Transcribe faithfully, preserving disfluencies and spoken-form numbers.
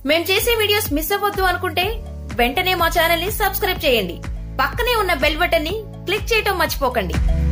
మేం చేసే videos miss అవ్వద్దు అనుకుంటే వెంటనే మా ఛానల్ ని సబ్స్క్రైబ్ చేయండి. పక్కనే ఉన్న బెల్ బటన్ ని క్లిక్ చేయటం మర్చిపోకండి.